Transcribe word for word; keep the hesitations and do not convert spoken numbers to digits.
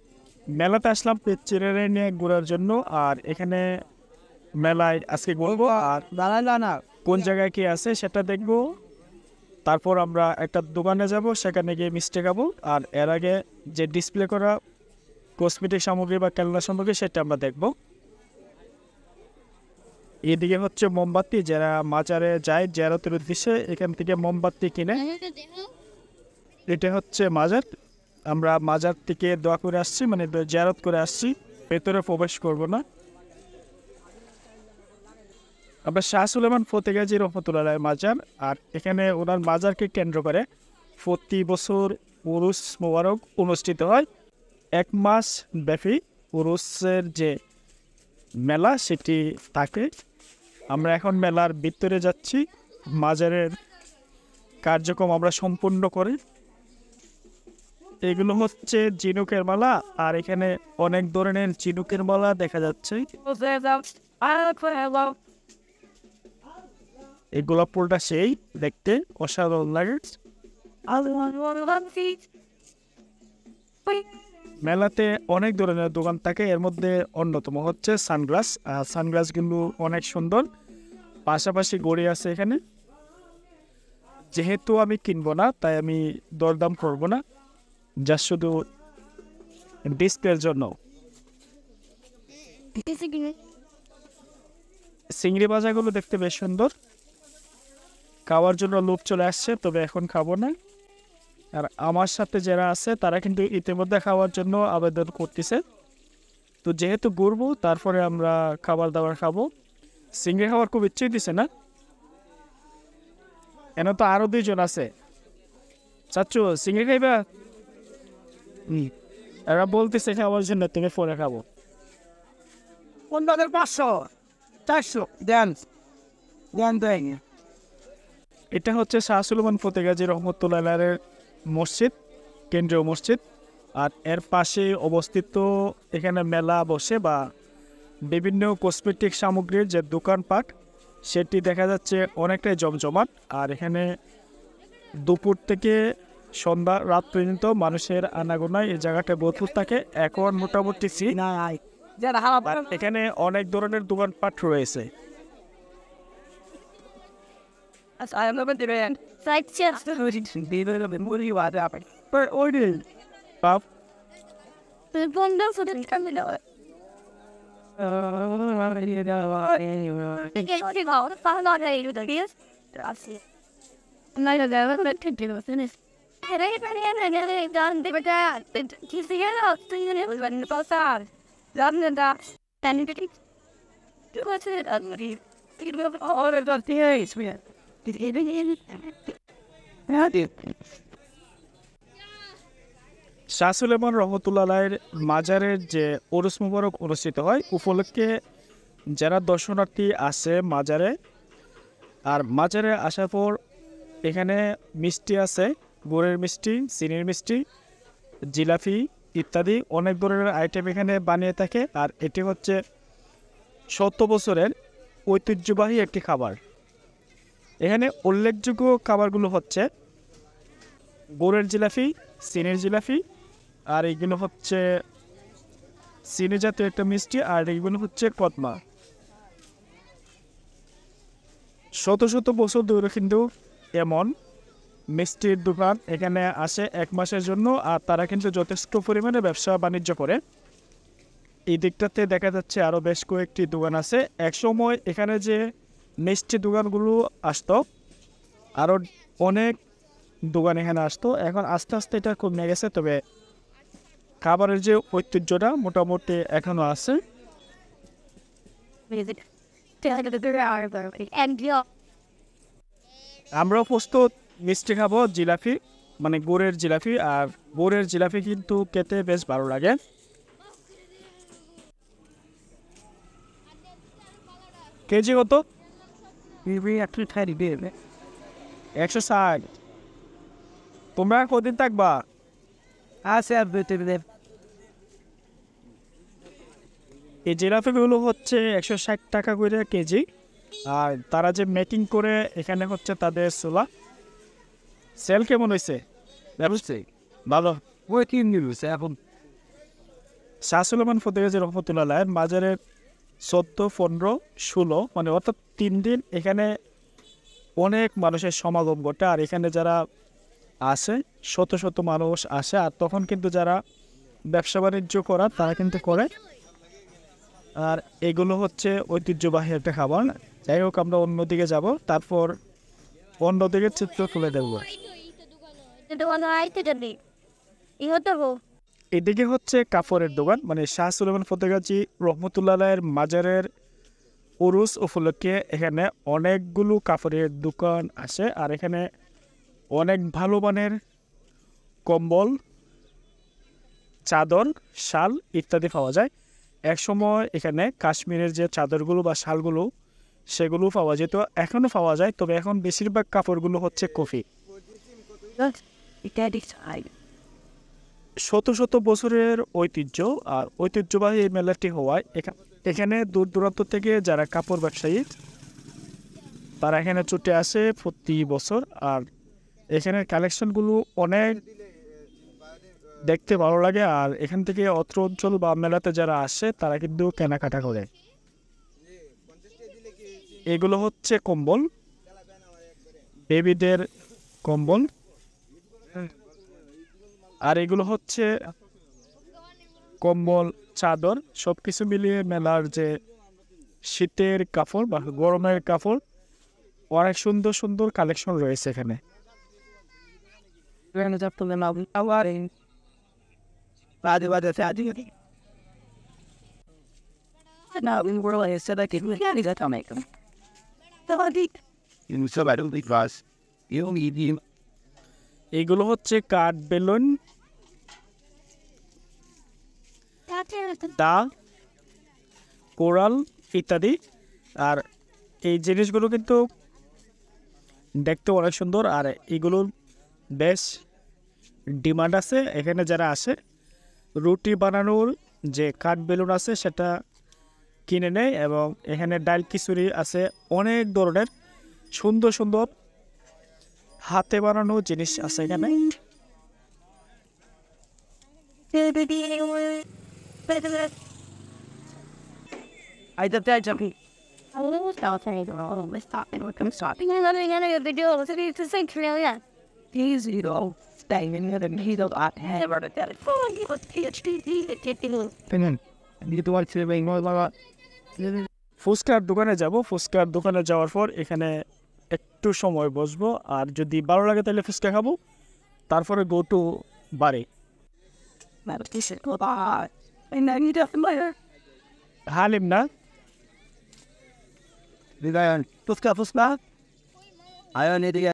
মেলাতে আসলাম পেট চিড়ে নিয়ে ঘোরার জন্য। আর এখানে মেলায় আজকে ঘুরবো আর না কোন জায়গায় কি আছে সেটা দেখবো। তারপর আমরা একটা দোকানে যাব, সেখানে গিয়ে মিষ্টি খাবো। আর এর আগে যে ডিসপ্লে করা কসমেটিক সামগ্রী বা খেলনা সামগ্রী সেটা আমরা দেখব। এদিকে হচ্ছে মোমবাতি, যারা মাজারে যায় জিয়ারতের উদ্দেশ্যে এখান থেকে মোমবাতি কিনে। এটা হচ্ছে মাজার, আমরা মাজার থেকে দোয়া করে আসছি, মানে জিয়ারত করে আসছি, ভেতরে প্রবেশ করব না। আমরা শাহ সুলেমান ফতেগাজী রহমতুল্লাহ মাজার। আর এখানে ওনার মাজারকে কেন্দ্র করে প্রতি বছর উরুস মোবারক অনুষ্ঠিত হয়। এক মাস ব্যাপী উরুসের যে মেলা সেটি থাকে। আমরা এখন মেলার ভিতরে যাচ্ছি, মাজারের কার্যক্রম আমরা সম্পূর্ণ করি। এগুলো হচ্ছে ঝিনুকের মালা, আর এখানে অনেক ধরনের ঝিনুকের মালা দেখা যাচ্ছে। এই গোলাপ ফুলটা সেই দেখতে অসাধারণ লাগে। মেলাতে অনেক ধরনের দোকান থাকে, এর মধ্যে অন্যতম হচ্ছে সানগ্লাস। আর সানগ্লাসগুলো অনেক সুন্দর, পাশাপাশি গড়ি আছে এখানে। যেহেতু আমি কিনবো না তাই আমি দরদাম করবো না, যা শুধু ডিসপ্লের জন্য। চিংড়ি ভাজাগুলো দেখতে বেশ সুন্দর, খাওয়ার জন্য লোভ চলে আসছে, তবে এখন খাবো না। আর আমার সাথে যারা আছে তারা কিন্তু ইতিমধ্যে খাওয়ার জন্য আবেদন করতেছে। তো যেহেতু ঘুরবো তারপরে আমরা খাবার দাবার খাবো। চিংড়ি খাওয়ার খুব ইচ্ছে দিছে না? এন তো আরো দুইজন আছে। চাচ্ছু চিংড়ি খাইবা? হুম, এরা বলতেছে খাওয়ার জন্য, তুমি পরে খাবো। পনেরো পাঁচশো চারশো দেন দেন দেন। এটা হচ্ছে শাহ সুলেমান ফতেগাজী রহমতুল্লাহ মসজিদ, কেন্দ্রীয় মসজিদ। আর এর পাশে অবস্থিত এখানে মেলা বসে বা বিভিন্ন কসমেটিক সামগ্রীর যে দোকানপাট সেটি দেখা যাচ্ছে অনেকটাই জমজমাট। আর এখানে দুপুর থেকে সন্ধ্যা রাত পর্যন্ত মানুষের আনাগোনায় এই জায়গাটা ভরপুর থাকে। এখন মোটামুটি এখানে অনেক ধরনের দোকানপাট রয়েছে। I am not the man. Like just the movie was happening. But order. Pop. The bundle for the terminal. Uh, Shah Sulaiman রহমতুল্লাহের মাজারের যে উরুস মুবারক অনুষ্ঠিত হয় উপলক্ষে যারা দর্শনার্থী আসে মাজারে, আর মাজারে আসার পর এখানে মিষ্টি আছে, গুড়ের মিষ্টি, চিনির মিষ্টি, জিলাপি ইত্যাদি অনেক ধরনের আইটেম এখানে বানিয়ে থাকে। আর এটি হচ্ছে শত বছরের ঐতিহ্যবাহী একটি খাবার। এখানে উল্লেখযোগ্য খাবারগুলো হচ্ছে গুড়ের জিলাপি, চিনির জিলাপি, আর এইগুলো হচ্ছে চিনি জাতীয় একটা মিষ্টি, আর এইগুলো হচ্ছে কদমা। শত শত বছর ধরে কিন্তু এমন মিষ্টির দোকান এখানে আসে এক মাসের জন্য, আর তারা কিন্তু যথেষ্ট পরিমাণে ব্যবসা বাণিজ্য করে। এই দিকটাতে দেখা যাচ্ছে আরও বেশ কয়েকটি দোকান আছে। একসময় এখানে যে মিষ্টি দোকানগুলো আসতো, আরও অনেক দোকান এখানে আসতো। এখন আস্তে আস্তে এটা কমে গেছে, তবে খাবারের যে ঐতিহ্যটা মোটামুটি এখনও আছে। আমরাও প্রস্তুত মিষ্টি খাবো, জিলাপি মানে গুড়ের জিলাপি। আর গুড়ের জিলাপি কিন্তু খেতে বেশ ভালো লাগে। কেজি কত? একশো ষাট। তোমরা কদিন থাকবা? আছে এই জিলাপিগুলো হচ্ছে একশো ষাট টাকা করে কেজি। আর তারা যে মেকিং করে এখানে হচ্ছে তাদের সোলা। সেল কেমন হয়েছে? বুঝছি ভালো। ওই তিন দিন হয়েছে এখন। শাহ সুলেমান ফতেগাজী রহমতুল্লাহ আলাইহির মাজারের চোদ্দ পনেরো ষোলো মানে অর্থাৎ তিন দিন এখানে অনেক মানুষের সমাগম ঘটে। আর এখানে যারা আসে শত শত মানুষ আসে। আর তখন কিন্তু যারা ব্যবসা বাণিজ্য করা তারা কিন্তু করে। আর এগুলো হচ্ছে ঐতিহ্যবাহী একটা খাবার। যাই হোক, আমরা অন্যদিকে যাব, তারপর অন্যদিকে চিত্র তুলে দেবো। এদিকে হচ্ছে কাপড়ের দোকান, মানে শাহ সুলেমান ফতেগাজী রহমতুল্লাহ আলাইহির মাজারের উরুস উপলক্ষে এখানে অনেকগুলো কাপড়ের দোকান আছে। আর এখানে অনেক ভালো মানের কম্বল, চাদর, শাল ইত্যাদি পাওয়া যায়। একসময় এখানে কাশ্মীরের যে চাদরগুলো বা শালগুলো সেগুলো পাওয়া যেত, এখনও পাওয়া যায়, তবে এখন বেশিরভাগ কাপড়গুলো হচ্ছে কফি। শত শত বছরের ঐতিহ্য আর ঐতিহ্যবাহী এই মেলাটি হওয়ায় এখানে দূর দূরান্ত থেকে যারা কাপড় ব্যবসায়ী তারা এখানে ছুটে আসে প্রতি বছর। আর এখানের কালেকশনগুলো অনেক দেখতে ভালো লাগে। আর এখান থেকে অত্র অঞ্চল বা মেলাতে যারা আসে তারা কিন্তু কেনাকাটা করে। এগুলো হচ্ছে কম্বল, বেবিদের কম্বল। আর এগুলো হচ্ছে কম্বল, চাদর, সব কিছু মিলিয়ে মেলার যে শীতের কাপড় বা গরমের কাপড় অনেক সুন্দর সুন্দর কালেকশন রয়েছে এখানে। এগুলো হচ্ছে কাঠ বেলুন, দা, কোরাল ইত্যাদি। আর এই জিনিসগুলো কিন্তু দেখতে অনেক সুন্দর। আর এগুলোর বেশ ডিমান্ড আছে। এখানে যারা আসে রুটি বানানোর যে কাঠ বেলুন আছে সেটা কিনে নেয়। এবং এখানে ডাল খিচুড়ি আছে, অনেক ধরনের সুন্দর সুন্দর হাতে বানানো জিনিস আছে এখানে। ফুচকার দোকানে যাব। ফুচকার দোকানে যাওয়ার পর এখানে একটু সময় বসবো। আর যদি ভালো লাগে তাহলে ফুচকা খাবো, তারপরে গো টু বাড়ি। হালিম না Fuska, fuska. Ayo nih dia.